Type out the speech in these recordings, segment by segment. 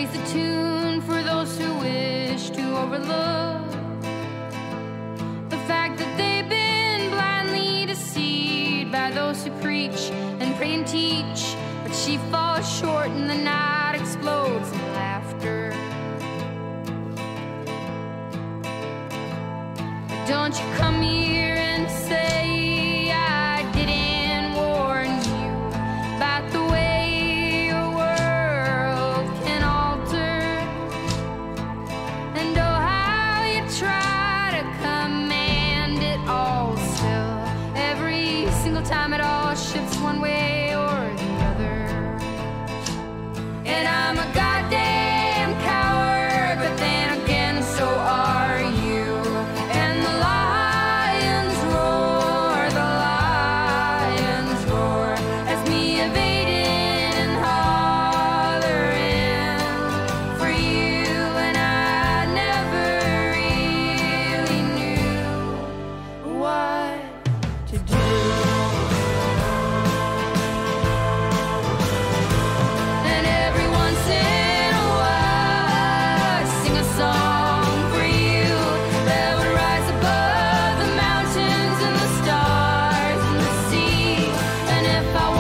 plays a tune for those who wish to overlook the fact that they've been blindly deceived by those who preach and pray and teach. But she falls short and the night explodes in laughter. Don't you come here and say I didn't warn you about the way your world can alter, and oh how you try to command it all. Still, every single time it all shifts one way or the other. And I'm a goddamn coward, but then again so are you. And the lions roar as me evading and hollering for you. And I never really knew what to do. And every once in a while I sing a song for you that would rise above the mountains and the stars and the sea. And if I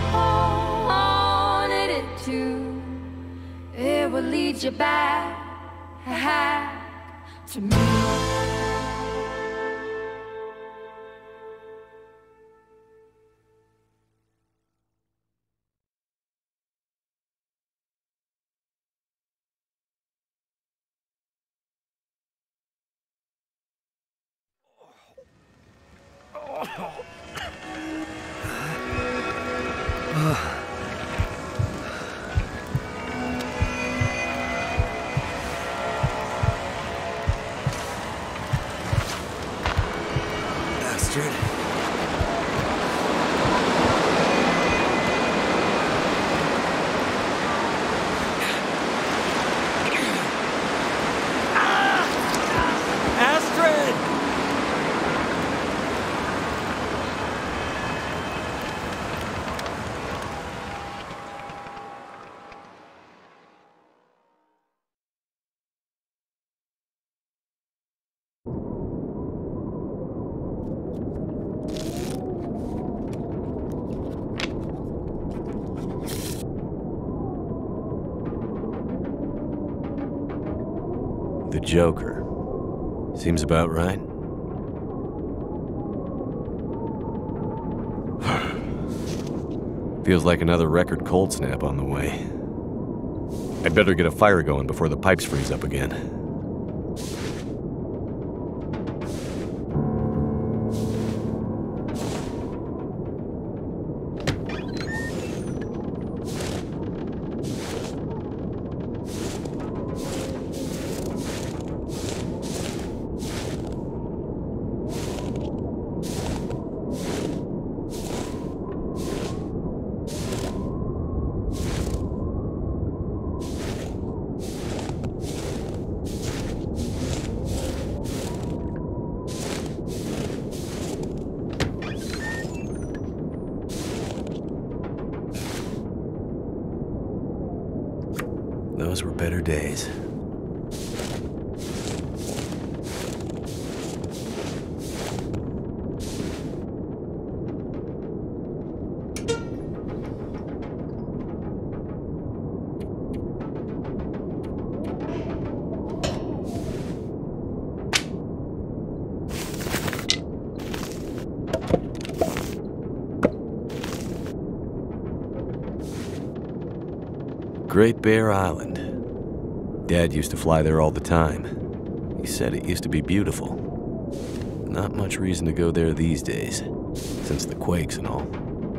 wanted it to, it would lead you back to me. Bastard. Astrid! The Joker. Seems about right. Feels like another record cold snap on the way. I'd better get a fire going before the pipes freeze up again. Those were better days. Great Bear Island. Dad used to fly there all the time. He said it used to be beautiful. Not much reason to go there these days, since the quakes and all.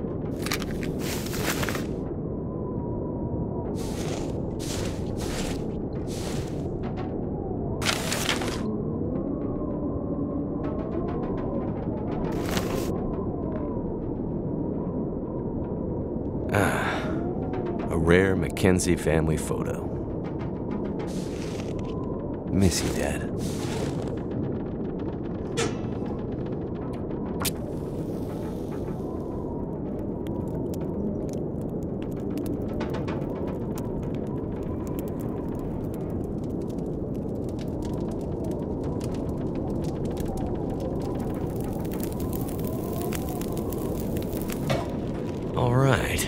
A rare Mackenzie family photo. Miss you, Dad. All right.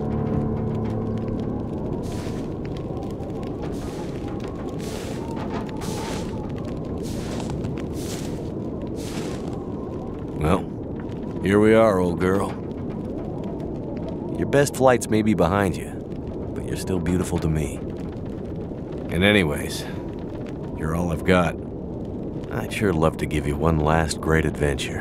Well, here we are, old girl. Your best flights may be behind you, but you're still beautiful to me. And anyways, you're all I've got. I'd sure love to give you one last great adventure.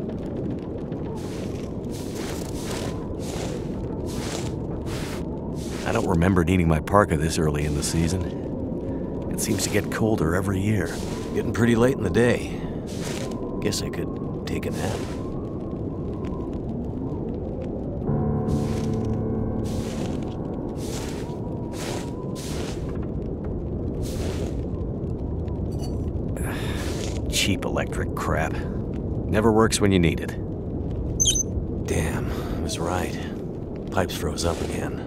I don't remember needing my parka this early in the season. It seems to get colder every year. Getting pretty late in the day. Guess I could take a nap. Cheap electric crap. Never works when you need it. Damn, I was right. Pipes froze up again.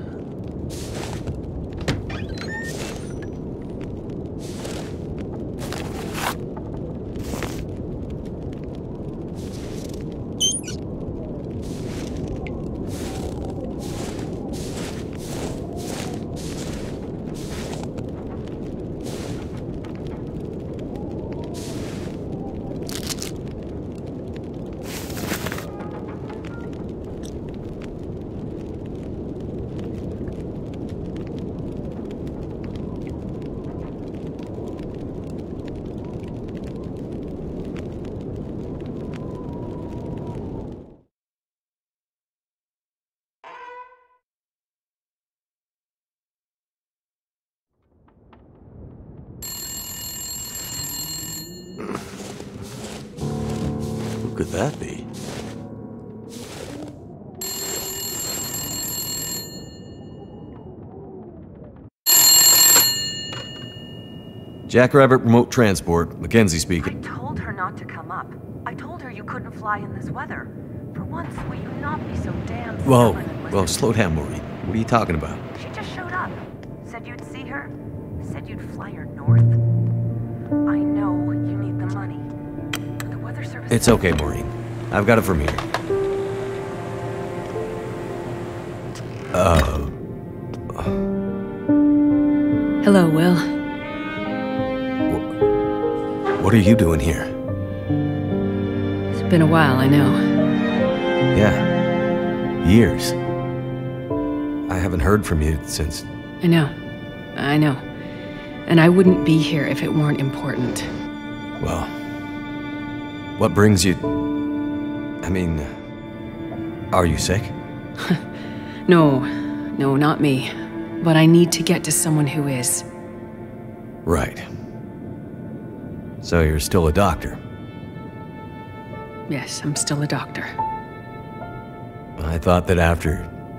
Who could that be? Jackrabbit Remote Transport, Mackenzie speaking. I told her not to come up. I told her you couldn't fly in this weather. For once, will you not be so damn Whoa, stubborn and whoa, listen? slow down, Maureen. What are you talking about? She just showed up. Said you'd see her. Said you'd fly her north. I know you need the money. The weather service... It's okay, Maureen. I've got it from here. Hello, Will. What are you doing here? It's been a while, I know. Yeah. Years. I haven't heard from you since... I know. And I wouldn't be here if it weren't important. Well... What brings you... I mean... Are you sick? No, not me. But I need to get to someone who is. Right. So you're still a doctor? Yes, I'm still a doctor. I thought that after...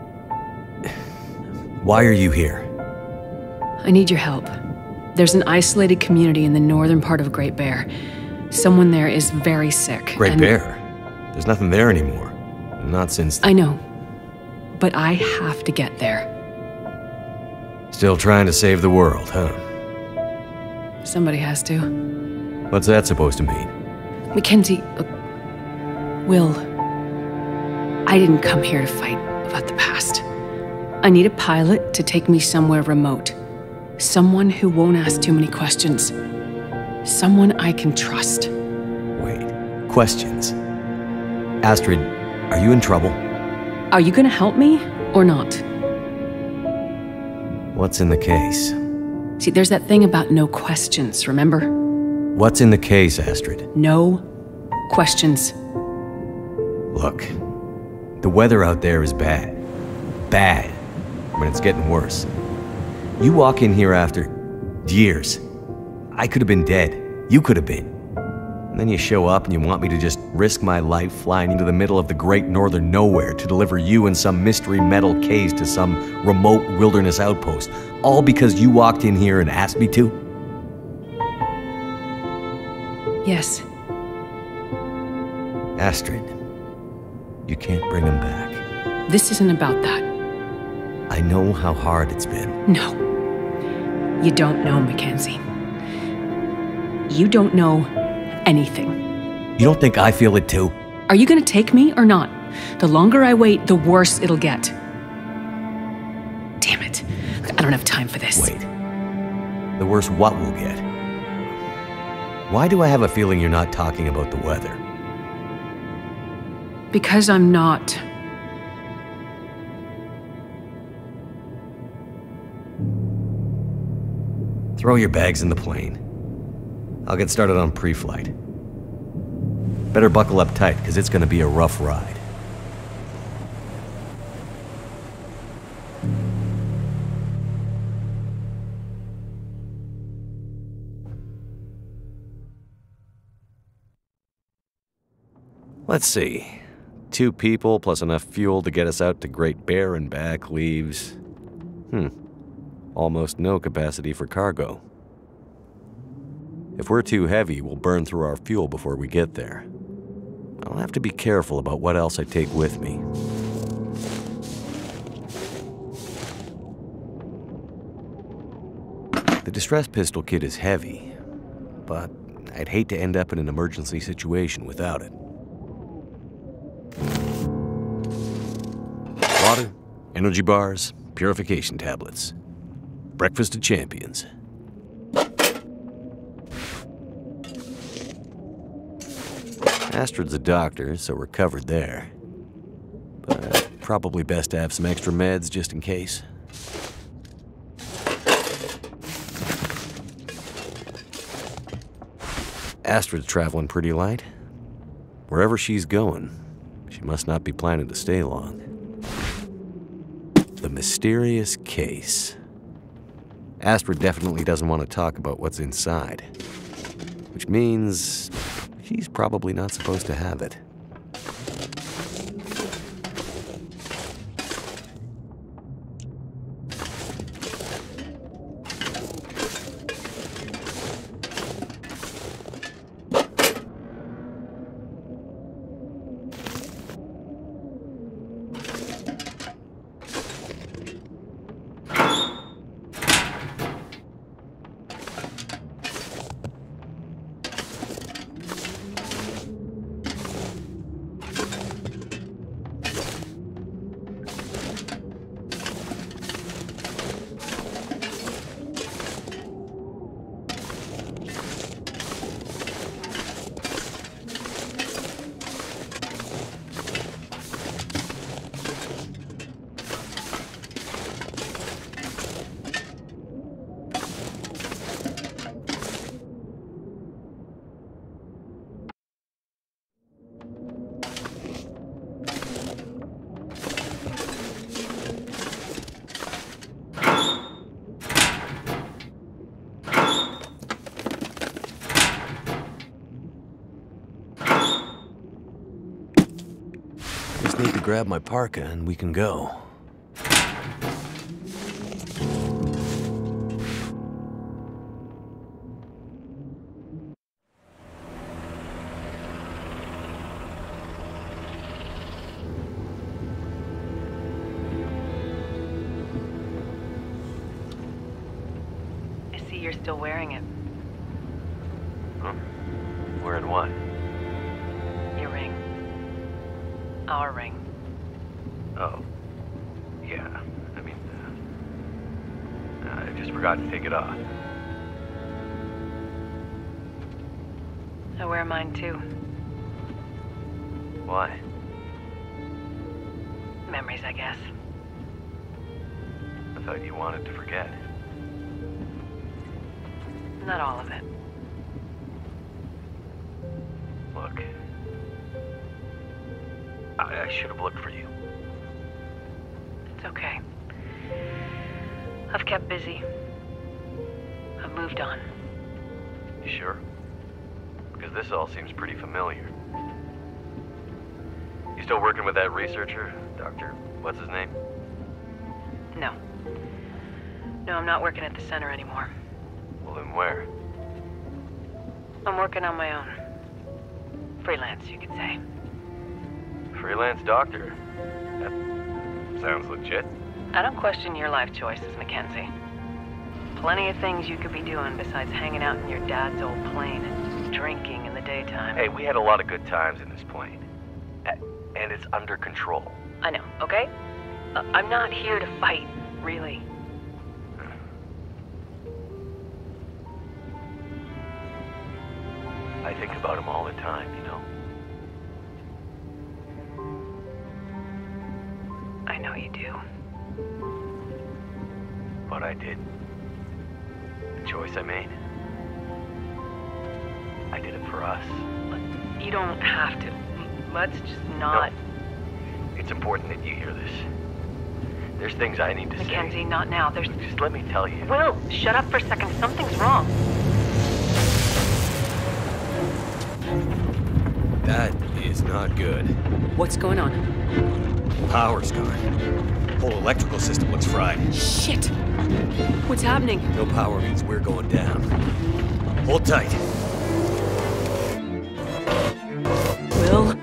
Why are you here? I need your help. There's an isolated community in the northern part of Great Bear. Someone there is very sick. Great Bear? There's nothing there anymore. Not since... I know. But I have to get there. Still trying to save the world, huh? Somebody has to. What's that supposed to mean? Mackenzie, Will, I didn't come here to fight about the past. I need a pilot to take me somewhere remote. Someone who won't ask too many questions. Someone I can trust. Wait, questions? Astrid, are you in trouble? Are you gonna help me, or not? What's in the case? See, there's that thing about no questions, remember? What's in the case, Astrid? No questions. Look, the weather out there is bad. Bad. When it's getting worse. You walk in here after years. I could have been dead. You could have been. And then you show up and you want me to just risk my life flying into the middle of the great northern nowhere to deliver you in some mystery metal case to some remote wilderness outpost. All because you walked in here and asked me to? Yes. Astrid, you can't bring him back. This isn't about that. I know how hard it's been. No. You don't know, Mackenzie. You don't know anything. You don't think I feel it too? Are you gonna take me or not? The longer I wait, the worse it'll get. get. I don't have time for this. Wait. The worst what we'll get? Why do I have a feeling you're not talking about the weather? Because I'm not. Throw your bags in the plane. I'll get started on pre-flight. Better buckle up tight, because it's gonna be a rough ride. Let's see. 2 people plus enough fuel to get us out to Great Bear and back leaves... almost no capacity for cargo. If we're too heavy, we'll burn through our fuel before we get there. I'll have to be careful about what else I take with me. The distress pistol kit is heavy, but I'd hate to end up in an emergency situation without it. Water, energy bars, purification tablets. Breakfast of champions. Astrid's a doctor, so we're covered there. But probably best to have some extra meds just in case. Astrid's traveling pretty light. Wherever she's going, she must not be planning to stay long. The mysterious case. Astrid definitely doesn't want to talk about what's inside, which means she's probably not supposed to have it. Just need to grab my parka and we can go. I see you're still wearing it. Huh? Wearing what? Your ring. Our ring. Oh. Yeah. I mean, I just forgot to take it off. I wear mine too. Why? Memories, I guess. I thought you wanted to forget. Not all of it. Look. I should have looked for you. It's okay. I've kept busy. I've moved on. You sure? Because this all seems pretty familiar. You still working with that researcher? Dr. What's his name? No. No, I'm not working at the center anymore. Well, then where? I'm working on my own. Freelance, you could say. Freelance doctor? That sounds legit. I don't question your life choices, Mackenzie. Plenty of things you could be doing besides hanging out in your dad's old plane and drinking in the daytime. Hey, we had a lot of good times in this plane. And it's under control. I know, okay? I'm not here to fight, really. about him all the time, you know? I know you do. But I did. The choice I made. I did it for us. You don't have to. Let's just not... No. It's important that you hear this. There's things I need to say. Mackenzie, not now. There's... Just let me tell you. Will, shut up for a second. Something's wrong. That is not good. What's going on? Power's gone. Whole electrical system looks fried. Shit! What's happening? No power means we're going down. Hold tight. Will?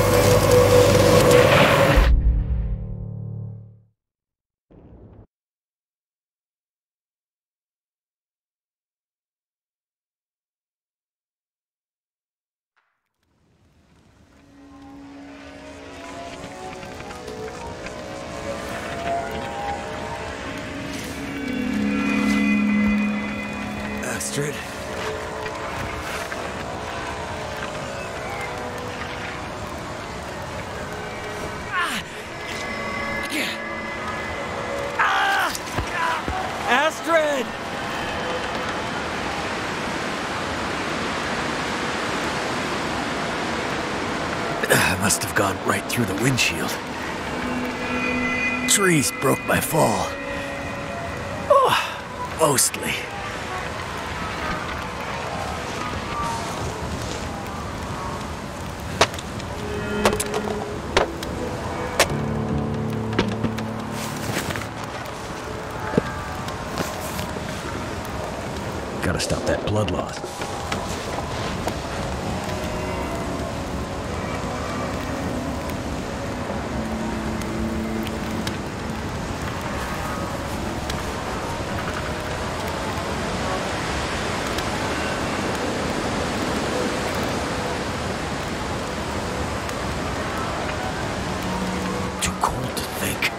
Astrid? Astrid! I must have gone right through the windshield. Trees broke my fall. Oh, mostly. Gotta stop that blood loss. Too cold to think.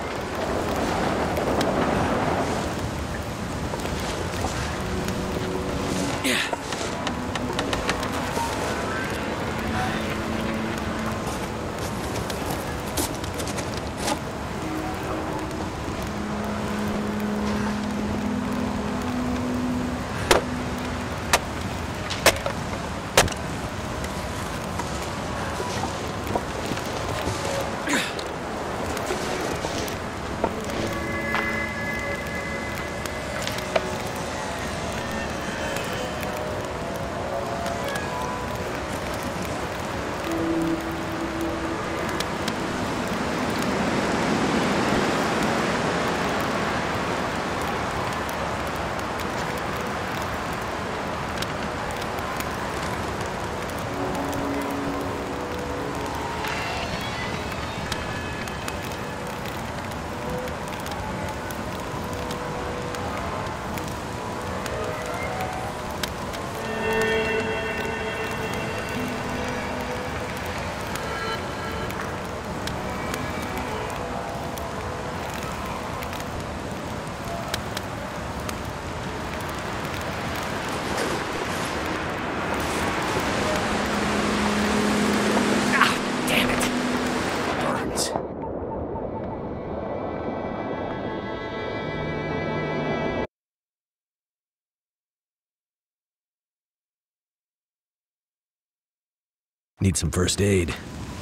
Need some first aid.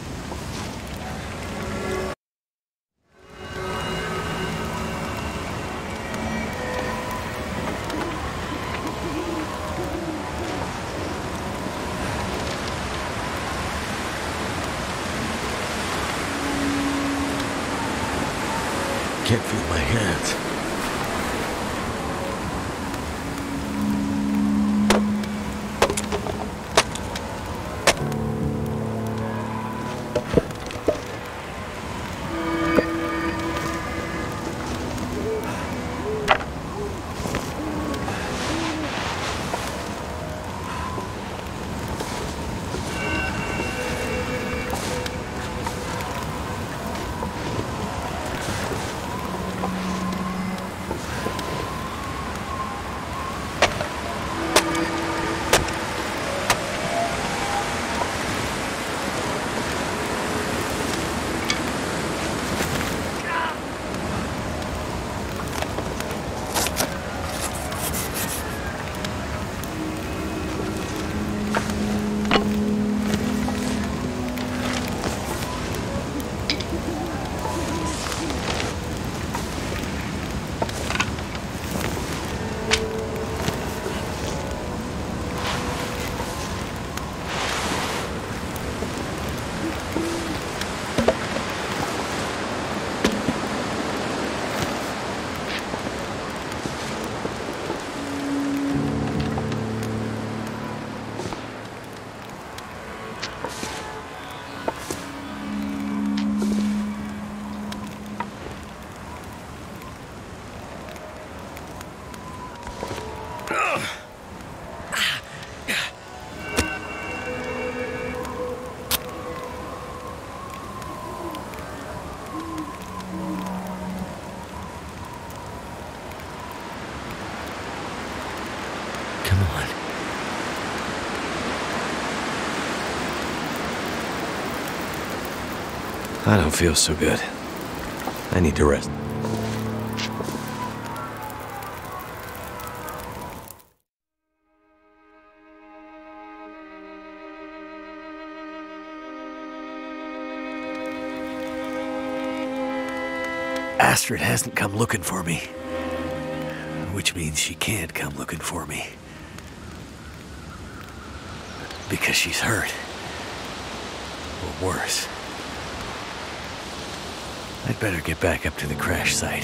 Can't feel my hands. Come on. I don't feel so good. I need to rest. Astrid hasn't come looking for me. Which means she can't come looking for me. Because she's hurt. Or worse. I'd better get back up to the crash site.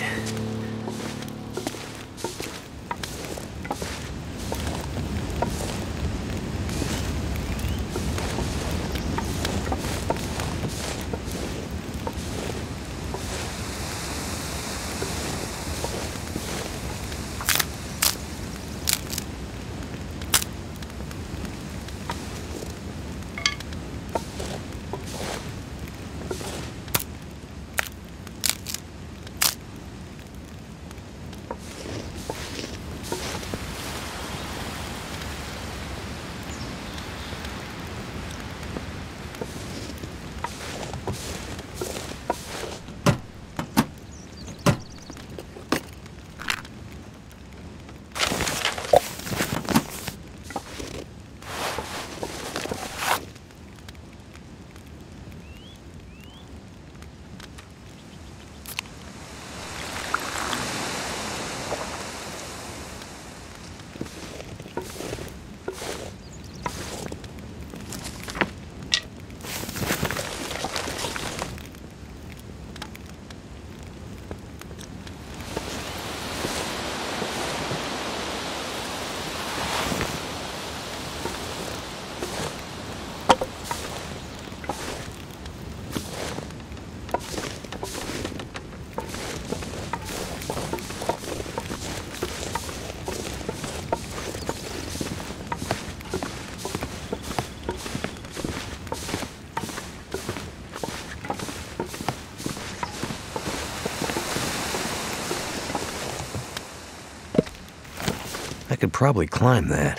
I could probably climb that.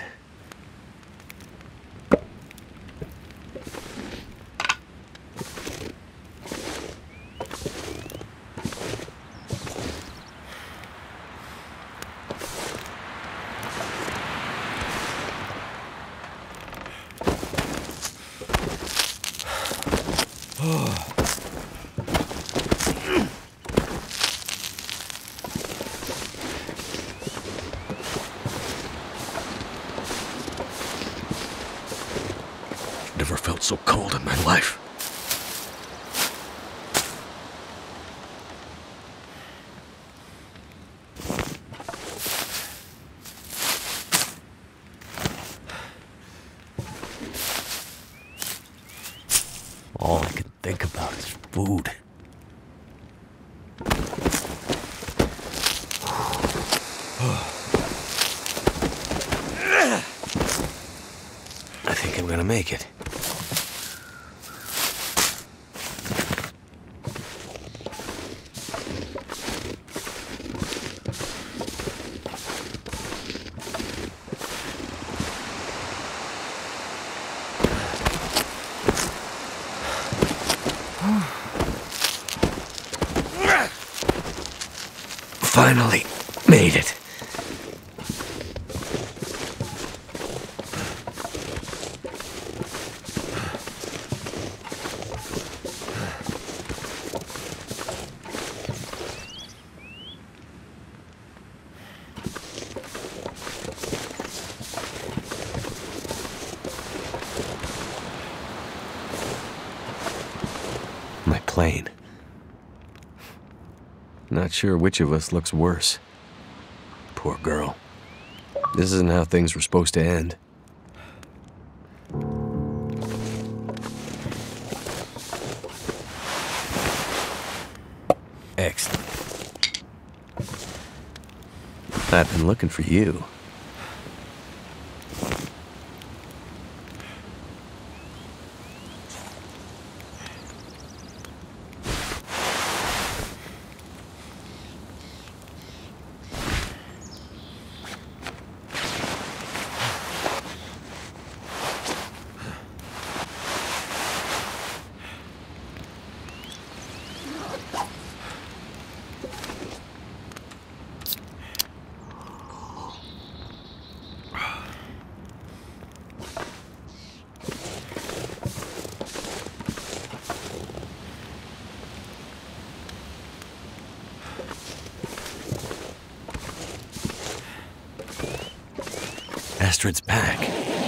Never felt so cold in my life. All I can think about is food. I think I'm gonna make it. Finally made it. My plane. Not sure which of us looks worse. Poor girl. This isn't how things were supposed to end. Excellent. I've been looking for you. Astrid's pack.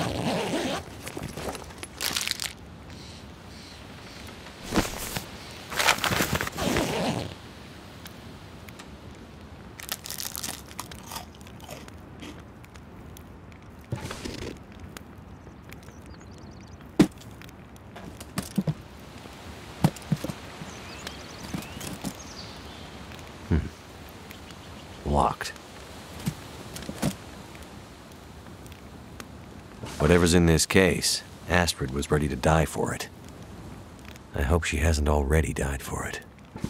Locked. Whatever's in this case, Astrid was ready to die for it. I hope she hasn't already died for it.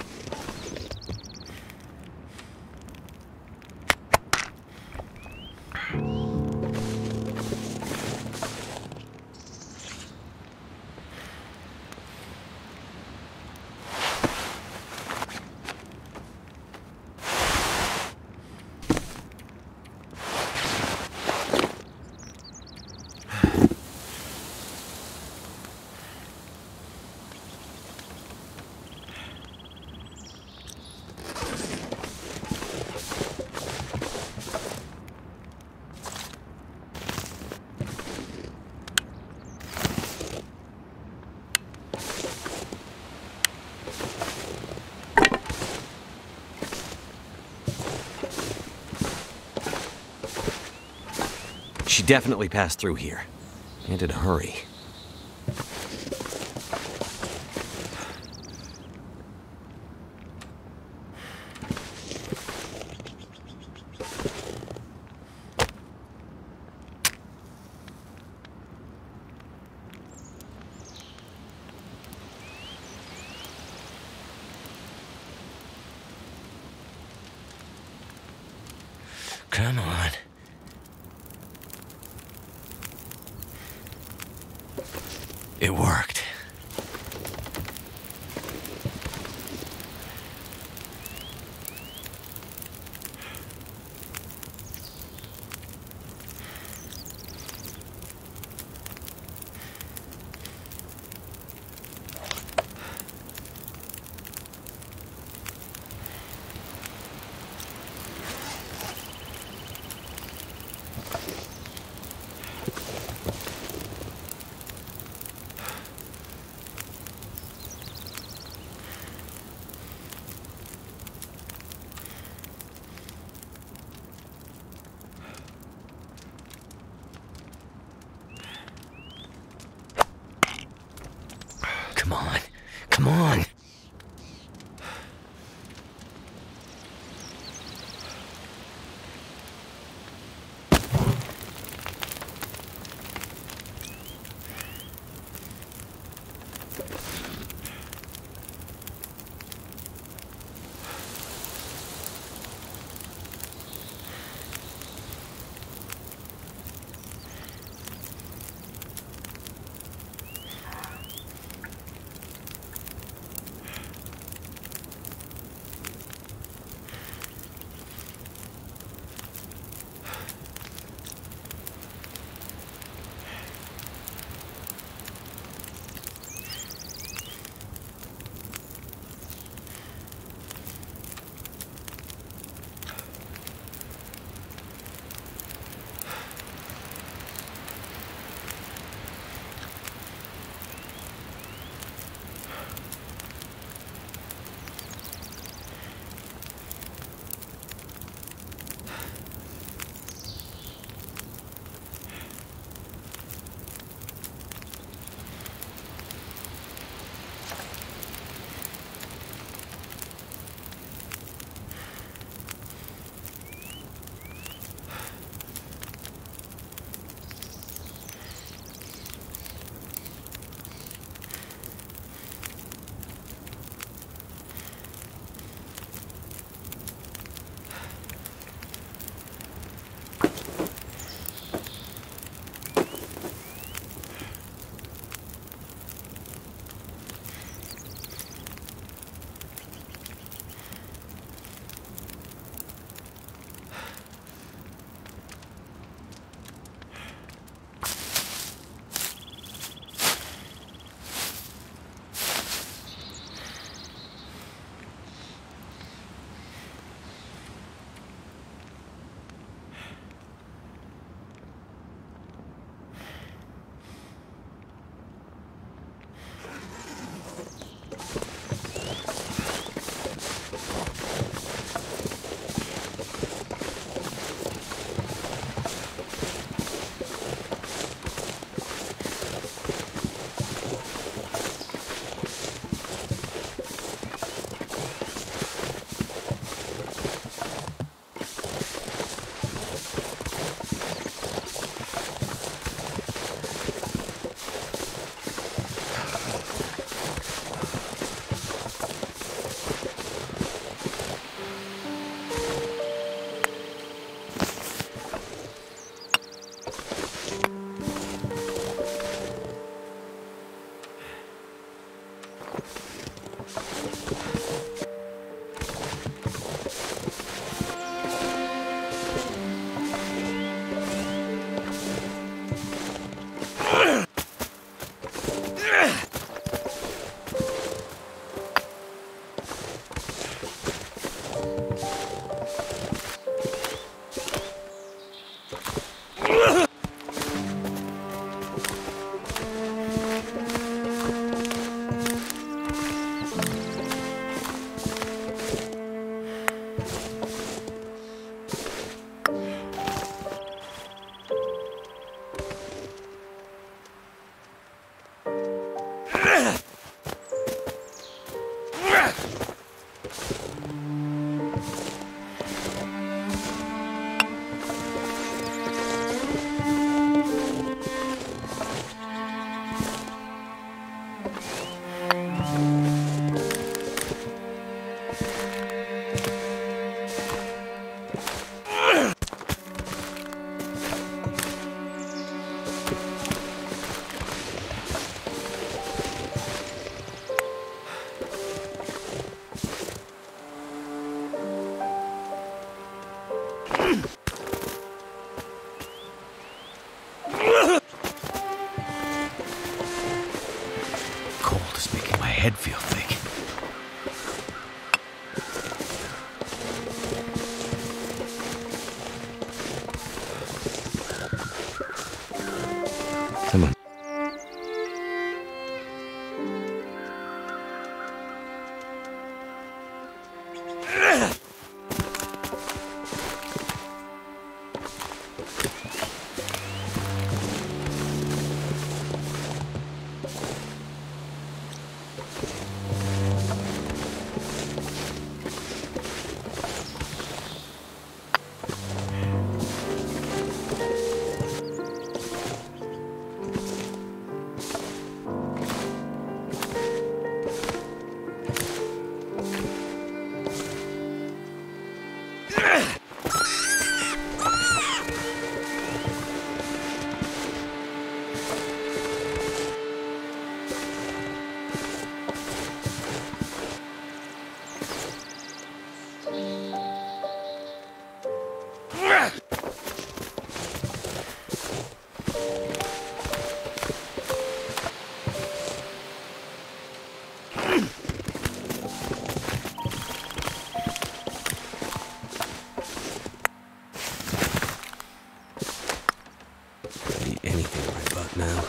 She definitely passed through here. And in a hurry. Come on. It worked. Come on. Come on. Eat anything right about now.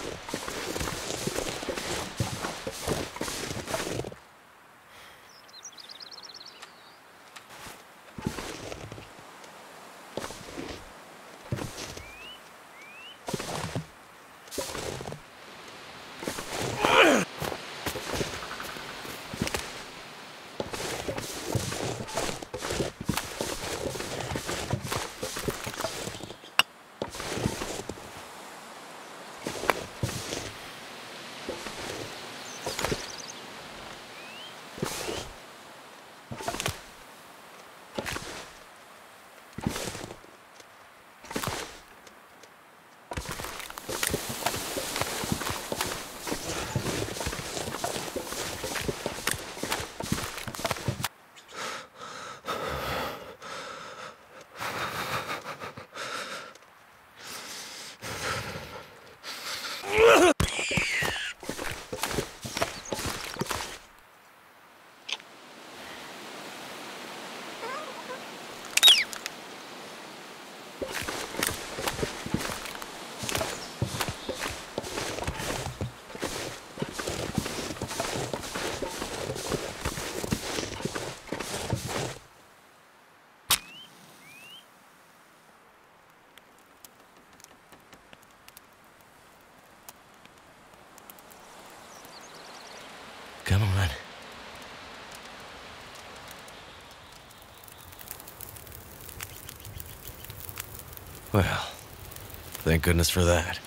Come on. Well, thank goodness for that.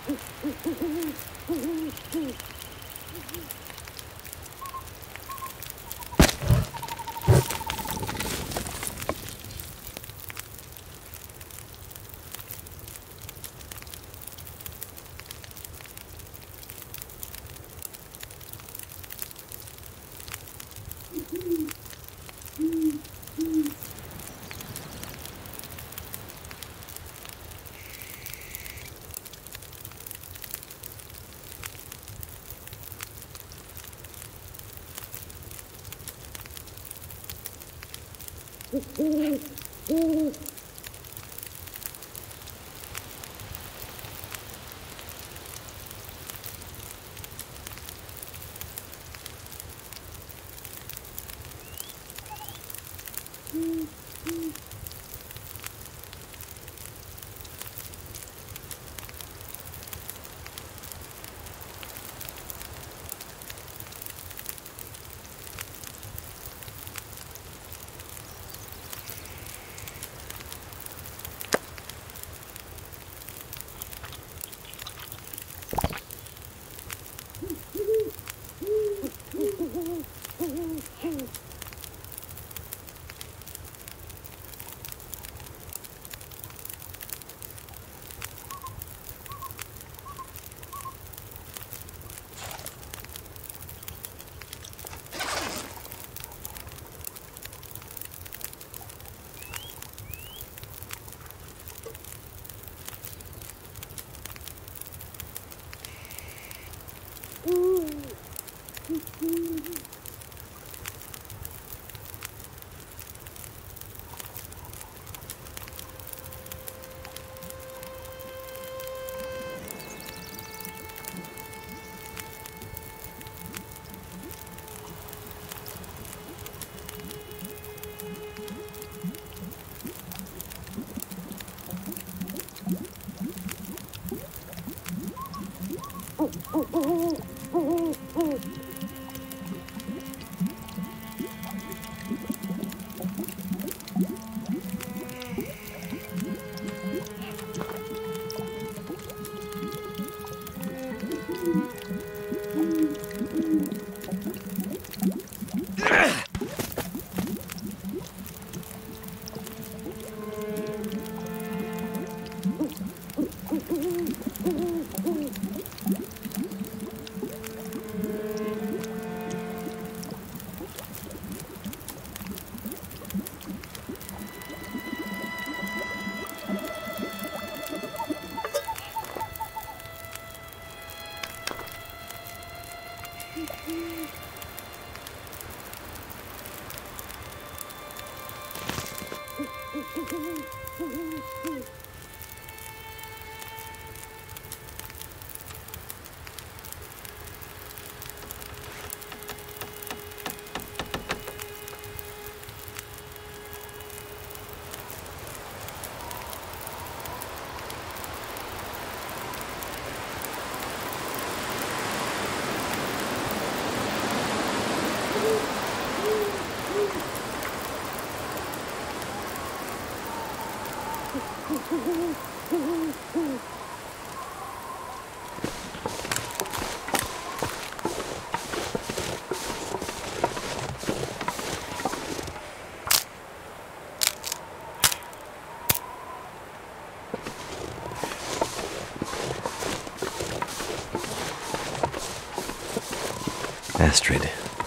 Astrid,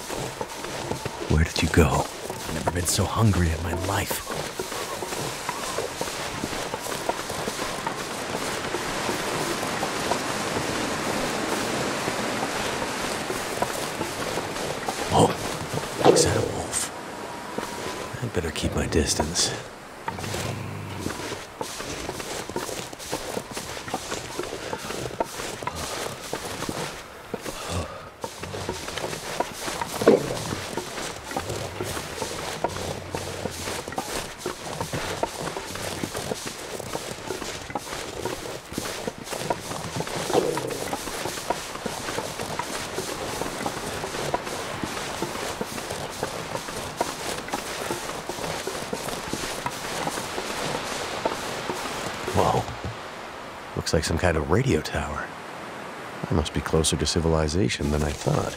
where did you go? I've never been so hungry in my life. Oh, is that a wolf? I'd better keep my distance. Looks like some kind of radio tower. I must be closer to civilization than I thought.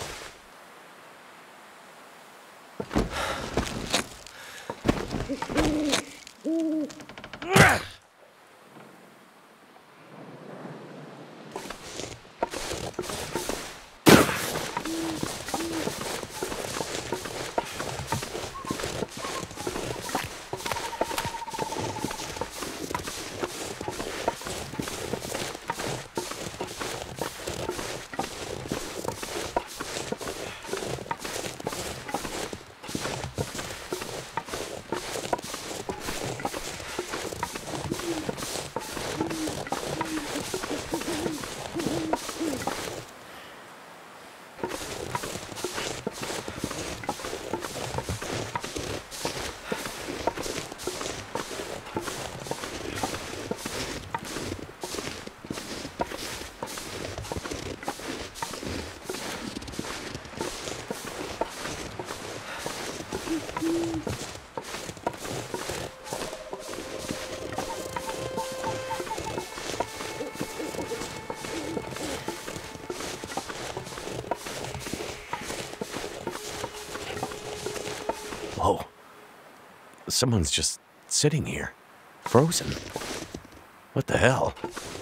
Whoa. Someone's just sitting here, frozen. What the hell?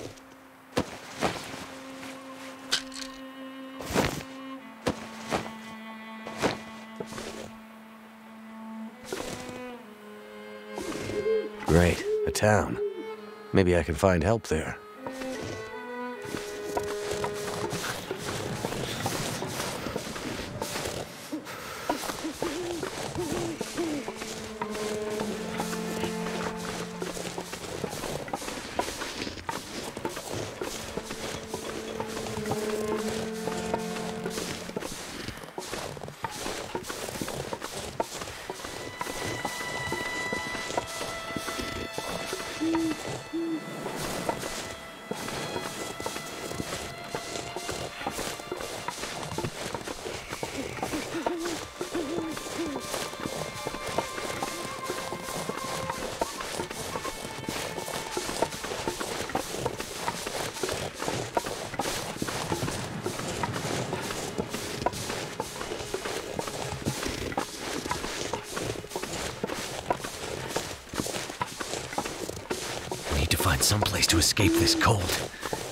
Great, a town. Maybe I can find help there. Find some place to escape this cold.